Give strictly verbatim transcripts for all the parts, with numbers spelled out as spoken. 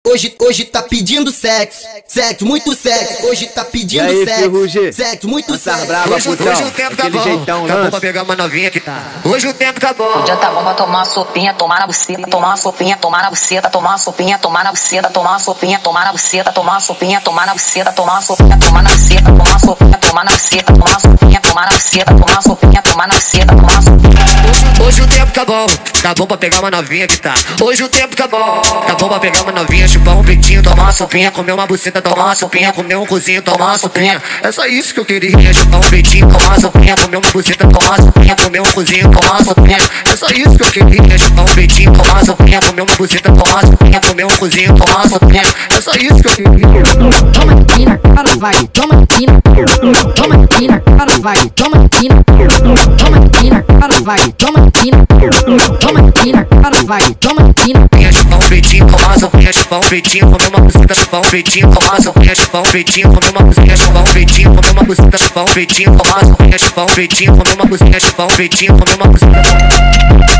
hoje, hoje tá pedindo sexo, sexo, muito sexo. Hoje tá pedindo aí, sexo, Ferrugem? sexo, muito Essa sexo. brava, Hoje, putão. hoje o tempo tá Aquele bom, jeitão, tá bom lança. pra pegar uma novinha que tá. Hoje o tempo tá bom. O dia tá bom pra tomar uma sopinha, tomar na buceta, tomar uma sopinha, tomar na buceta, tomar uma sopinha, tomar na buceta, tomar uma sopinha, tomar na buceta, tomar uma sopinha, tomar na buceta, tomar uma sopinha, tomar na buceta, tomar uma sopinha, tomar na buceta, tomar uma sopinha, tomar na buceta, tomar uma sopinha, tomar na buceta, tomar uma sopinha. Hoje o tempo tá bom, tá bom pra pegar uma novinha que tá. Hoje o tempo tá bom, tá bom pra pegar uma novinha, chupar um peitinho, tomar uma sopinha, comer uma buceta, tomar uma sopinha, comer um cozinho, tomar uma sopinha. É só isso que eu queria, chupar um peitinho, tomar uma sopinha, comer uma buceta, tomar uma sopinha, comer um cozinho, tomar uma sopinha. É só isso que eu queria, chupar um peitinho, tomar uma sopinha, comer uma buceta, tomar uma sopinha, comer um cozinho, tomar uma sopinha. É só isso que eu queria. Toma empina, para vai, toma empina, toma empina, para vai, toma empina, toma empina, para vai, toma empina, toma empina, para vai, toma empina. Chupar um peitinho, tomar uma sopinha, chupar um peitinho, comer uma buceta, chupar um peitinho, tomar uma sopinha, chupar um peitinho, comer uma buceta, chupar um peitinho, comer uma buceta, chupar um peitinho, tomar uma sopinha, chupar um peitinho, comer uma buceta, chupar um peitinho, comer uma buceta.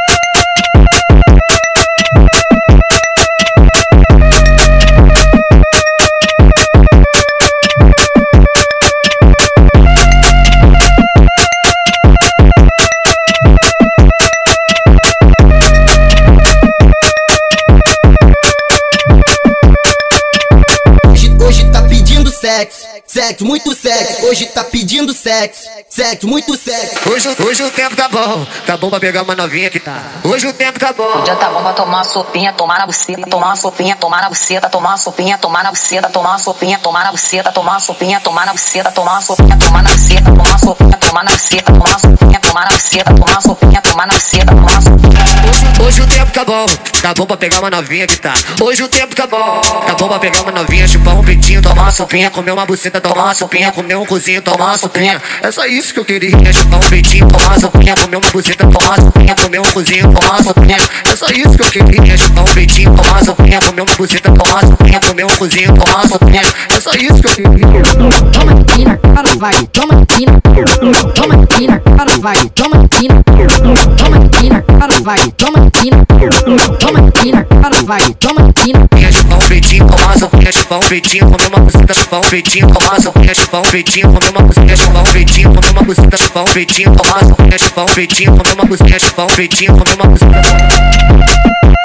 Hoje tá pedindo sexo, sexo, muito sexo. Hoje tá pedindo sexo, sexo, muito sexo. Hoje, hoje o tempo tá bom, tá bom pra pegar uma novinha que tá. Hoje o tempo tá bom. O dia tá bom pra tomar uma sopinha, tomar na buceta, tomar uma sopinha, tomar na buceta, tomar uma sopinha, tomar na buceta, tomar uma sopinha, tomar na buceta, tomar uma sopinha, tomar na buceta, tomar uma sopinha, tomar na buceta, tomar uma sopinha, tomar na buceta, tomar uma sopinha, tomar na buceta, tomar uma sopinha, tomar na buceta, tomar uma sopinha. Hoje o tempo tá bom, tá bom pra pegar uma novinha que tá. Hoje o tempo tá bom, tá bom pra pegar uma novinha, chupar um peitinho, tomar uma sopinha, comer uma buceta, tomar uma sopinha, comer um cozinho, tomar uma sopinha. É só isso que eu queria, chupar um peitinho, tomar uma sopinha, comer uma buceta, tomar uma sopinha, comer um cozinho, tomar uma sopinha. É só isso que eu queria, chupar um peitinho, tomar uma sopinha, comer uma buceta, tomar uma sopinha, comer um cozinho, tomar uma sopinha. É só isso que eu queria. Toma empina, para vai, toma empina, toma empina, para vai, toma empina, toma empina, para vai, toma empina, toma empina, para vai, toma empina. Chupar um peitinho, tomar uma sopinha, chupar um peitinho, comer uma buceta, chupar um peitinho, tomar uma sopinha, chupar um peitinho, comer uma buceta, chupar um peitinho, comer uma buceta, chupar um peitinho, tomar uma sopinha, chupar um peitinho, comer uma buceta, chupar um peitinho, comer uma buceta.